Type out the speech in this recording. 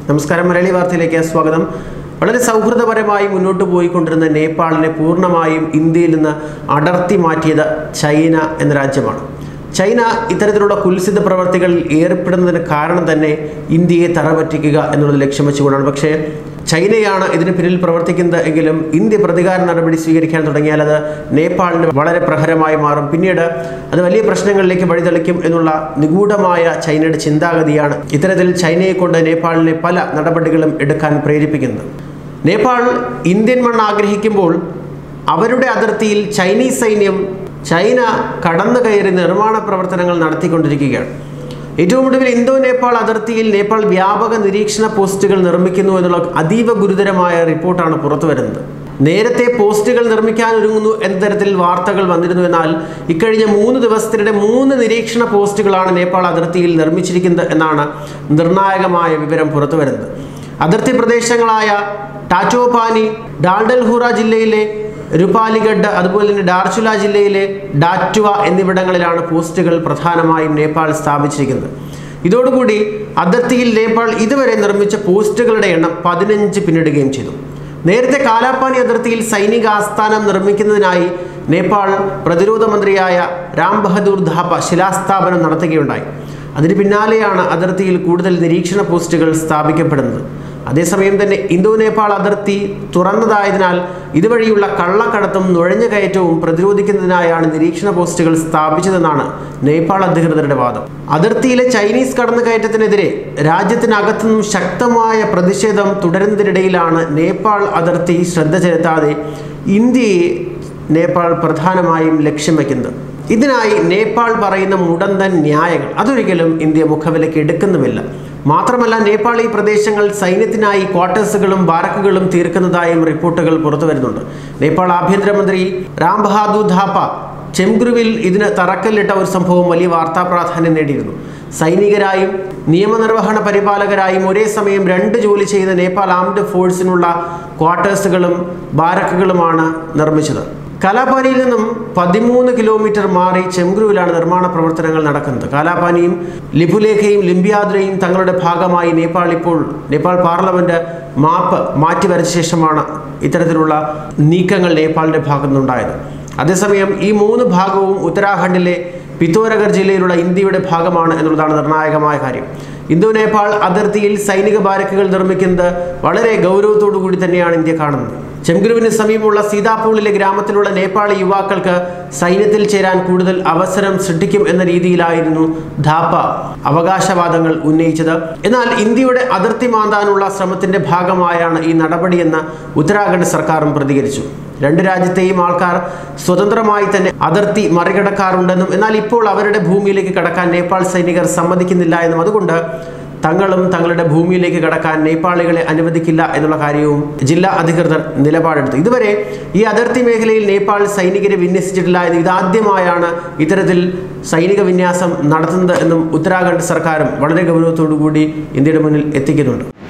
നമസ്കാരം, മലയാളി വാർത്തയിലേക്ക് സ്വാഗതം. വളരെ സൗഹൃദപരമായി മുന്നോട്ട് പോയിക്കൊണ്ടിരുന്ന നേപ്പാളിനെ പൂർണ്ണമായും ഇന്ത്യയിൽ നിന്ന് അടർത്തി മാറ്റിയത് ചൈന എന്ന രാജ്യമാണ്. ചൈന ഇത്തരത്തിലുള്ള കുൽസിത പ്രവർത്തികളിൽ ഏർപ്പെടുന്നതിന് കാരണം തന്നെ ഇന്ത്യയെ തറപറ്റിക്കുക എന്നുള്ളത് ലക്ഷ്യം വെച്ചുകൊണ്ടാണ്. പക്ഷേ ചൈനയാണ് ഇതിന് പിന്നിൽ പ്രവർത്തിക്കുന്നത് എങ്കിലും ഇന്ത്യ പ്രതികാര നടപടി സ്വീകരിക്കാൻ തുടങ്ങിയാൽ അത് നേപ്പാളിന് വളരെ പ്രഹരമായി മാറും. പിന്നീട് അത് വലിയ പ്രശ്നങ്ങളിലേക്ക് വഴിതെളിക്കും എന്നുള്ള നിഗൂഢമായ ചൈനയുടെ ചിന്താഗതിയാണ് ഇത്തരത്തിൽ ചൈനയെ കൊണ്ട് നേപ്പാളിനെ പല നടപടികളും എടുക്കാൻ പ്രേരിപ്പിക്കുന്നത്. നേപ്പാൾ ഇന്ത്യൻ മണ്ണ് ആഗ്രഹിക്കുമ്പോൾ അവരുടെ അതിർത്തിയിൽ ചൈനീസ് സൈന്യം ചൈന കടന്നു കയറി നിർമ്മാണ പ്രവർത്തനങ്ങൾ നടത്തിക്കൊണ്ടിരിക്കുകയാണ്. ഏറ്റവും ഒടുവിൽ ഇന്തോ നേപ്പാൾ അതിർത്തിയിൽ നേപ്പാൾ വ്യാപക നിരീക്ഷണ പോസ്റ്റുകൾ നിർമ്മിക്കുന്നു എന്നുള്ള അതീവ ഗുരുതരമായ റിപ്പോർട്ടാണ് പുറത്തു വരുന്നത്. നേരത്തെ പോസ്റ്റുകൾ നിർമ്മിക്കാൻ ഒരുങ്ങുന്നു എന്ന തരത്തിൽ വാർത്തകൾ വന്നിരുന്നു. എന്നാൽ ഇക്കഴിഞ്ഞ 3 ദിവസത്തിനിടെ 3 നിരീക്ഷണ പോസ്റ്റുകളാണ് നേപ്പാൾ അതിർത്തിയിൽ നിർമ്മിച്ചിരിക്കുന്നത് എന്നാണ് നിർണായകമായ വിവരം പുറത്തു വരുന്നത്. അതിർത്തി പ്രദേശങ്ങളായ ടാറ്റോപാനി, ഡാൽഡൽഹുറ ജില്ലയിലെ രുപാലിഗഡ്, അതുപോലെ തന്നെ ഡാർച്ചുല ജില്ലയിലെ ഡാറ്റുവ എന്നിവിടങ്ങളിലാണ് പോസ്റ്റുകൾ പ്രധാനമായും നേപ്പാൾ സ്ഥാപിച്ചിരിക്കുന്നത്. ഇതോടുകൂടി അതിർത്തിയിൽ നേപ്പാൾ ഇതുവരെ നിർമ്മിച്ച പോസ്റ്റുകളുടെ എണ്ണം 15 പിന്നിടുകയും ചെയ്തു. നേരത്തെ കാലാപാനി അതിർത്തിയിൽ സൈനിക ആസ്ഥാനം നിർമ്മിക്കുന്നതിനായി നേപ്പാൾ പ്രതിരോധ മന്ത്രിയായ രാം ബഹദൂർ ഥാപ്പ ശിലാസ്ഥാപനം നടത്തുകയുണ്ടായി. അതിന് പിന്നാലെയാണ് അതിർത്തിയിൽ കൂടുതൽ നിരീക്ഷണ പോസ്റ്റുകൾ സ്ഥാപിക്കപ്പെടുന്നത്. അതേസമയം തന്നെ ഇന്തോ നേപ്പാൾ അതിർത്തി തുറന്നതായതിനാൽ ഇതുവഴിയുള്ള കള്ളക്കടത്തും നുഴഞ്ഞുകയറ്റവും പ്രതിരോധിക്കുന്നതിനായാണ് നിരീക്ഷണ പോസ്റ്റുകൾ സ്ഥാപിച്ചതെന്നാണ് നേപ്പാൾ അധികൃതരുടെ വാദം. അതിർത്തിയിലെ ചൈനീസ് കടന്നുകയറ്റത്തിനെതിരെ രാജ്യത്തിനകത്തുനിന്നും ശക്തമായ പ്രതിഷേധം തുടരുന്നതിനിടയിലാണ് നേപ്പാൾ അതിർത്തി ശ്രദ്ധ ചെലുത്താതെ ഇന്ത്യയെ നേപ്പാൾ പ്രധാനമായും ലക്ഷ്യം വയ്ക്കുന്നത്. ഇതിനായി നേപ്പാൾ പറയുന്ന മുടന്തൻ ന്യായങ്ങൾ അതൊരിക്കലും ഇന്ത്യ മുഖവിലയ്ക്ക് എടുക്കുന്നുമില്ല. മാത്രമല്ല, നേപ്പാൾ ഈ പ്രദേശങ്ങൾ സൈന്യത്തിനായി ക്വാർട്ടേഴ്സുകളും ബാരക്കുകളും തീർക്കുന്നതായും റിപ്പോർട്ടുകൾ പുറത്തു വരുന്നുണ്ട്. നേപ്പാൾ ആഭ്യന്തരമന്ത്രി രാം ബഹാദൂർ ഥാപ്പ ചെംഗ്രുവിൽ ഇതിന് തറക്കല്ലിട്ട ഒരു സംഭവം വലിയ വാർത്താ പ്രാധാന്യം നേടിയിരുന്നു. സൈനികരായും നിയമനിർവഹണ പരിപാലകരായും ഒരേ സമയം 2 ജോലി ചെയ്യുന്ന നേപ്പാൾ ആംഡ് ഫോഴ്സിനുള്ള ക്വാർട്ടേഴ്സുകളും ബാരക്കുകളുമാണ് നിർമ്മിച്ചത്. കാലാപാനിയിൽ നിന്നും 13 കിലോമീറ്റർ മാറി ചെംഗ്രുവിലാണ് നിർമ്മാണ പ്രവർത്തനങ്ങൾ നടക്കുന്നത്. കാലാപാനിയും ലിപുലേഖയും ലിംബിയാദ്രയും തങ്ങളുടെ ഭാഗമായി നേപ്പാൾ പാർലമെന്റ് മാപ്പ് മാറ്റിവരച്ച ശേഷമാണ് ഇത്തരത്തിലുള്ള നീക്കങ്ങൾ നേപ്പാളിന്റെ ഭാഗത്തുനിന്നുണ്ടായത്. അതേസമയം ഈ 3 ഭാഗവും ഉത്തരാഖണ്ഡിലെ പിത്തോരഗർ ജില്ലയിലുള്ള ഇന്ത്യയുടെ ഭാഗമാണ് എന്നുള്ളതാണ് നിർണായകമായ കാര്യം. ഇന്തോ നേപ്പാൾ അതിർത്തിയിൽ സൈനിക ബാരക്കുകൾ നിർമ്മിക്കുന്നത് വളരെ ഗൗരവത്തോടു കൂടി തന്നെയാണ് ഇന്ത്യ കാണുന്നത്. ചെംഗ്രുവിന് സമീപമുള്ള സീതാപൂളിലെ ഗ്രാമത്തിലുള്ള നേപ്പാളി യുവാക്കൾക്ക് സൈന്യത്തിൽ ചേരാൻ കൂടുതൽ അവസരം സൃഷ്ടിക്കും എന്ന രീതിയിലായിരുന്നു ഥാപ്പ അവകാശവാദങ്ങൾ ഉന്നയിച്ചത്. എന്നാൽ ഇന്ത്യയുടെ അതിർത്തി മാന്താനുള്ള ശ്രമത്തിന്റെ ഭാഗമായാണ് ഈ നടപടിയെന്ന് ഉത്തരാഖണ്ഡ് സർക്കാരും പ്രതികരിച്ചു. 2 രാജ്യത്തെയും ആൾക്കാർ സ്വതന്ത്രമായി തന്നെ അതിർത്തി മറികടക്കാറുണ്ടെന്നും എന്നാൽ ഇപ്പോൾ അവരുടെ ഭൂമിയിലേക്ക് കടക്കാൻ നേപ്പാൾ സൈനികർ സമ്മതിക്കുന്നില്ല എന്നും അതുകൊണ്ട് തങ്ങളും തങ്ങളുടെ ഭൂമിയിലേക്ക് കടക്കാൻ നേപ്പാളികളെ അനുവദിക്കില്ല എന്നുള്ള കാര്യവും ജില്ലാ അധികൃതർ നിലപാടെടുത്തു. ഇതുവരെ ഈ അതിർത്തി മേഖലയിൽ നേപ്പാൾ സൈനികരെ വിന്യസിച്ചിട്ടില്ല എന്നും ഇതാദ്യമായാണ് ഇത്തരത്തിൽ സൈനിക വിന്യാസം നടത്തുന്നത് എന്നും ഉത്തരാഖണ്ഡ് സർക്കാരും വളരെ ഗൗരവത്തോടു കൂടി ഇന്ത്യയുടെ മുന്നിൽ എത്തിക്കുന്നുണ്ട്.